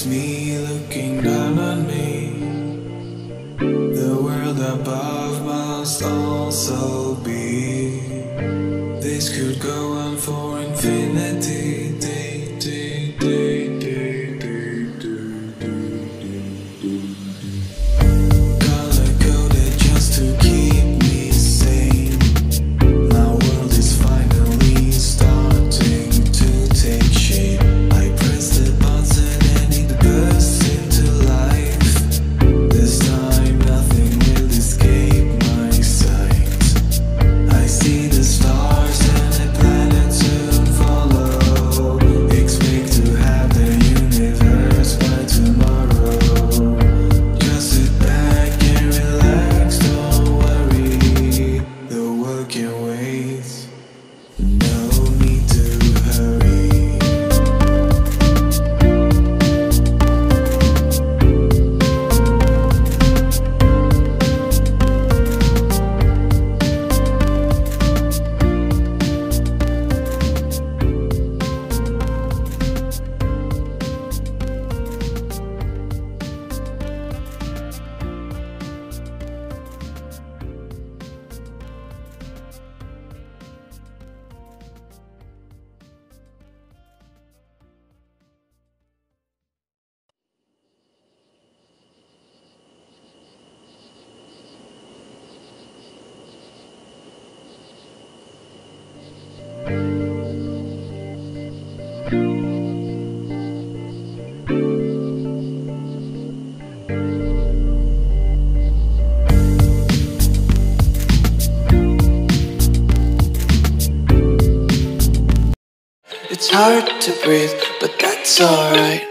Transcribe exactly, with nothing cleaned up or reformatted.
It's me looking down on me. The world above must also be. This could go on for infinity. Day, day, day, day, day, day, day. Color coded just to keep me sane. My world is finally starting to take shape. I press the button and it bursts into life. This time nothing will escape my sight. I see the stars and the planets soon follow. Expect to have the universe by tomorrow. Just sit back and relax, don't worry. The world can wait, no need to hurry. It's hard to breathe, but that's alright.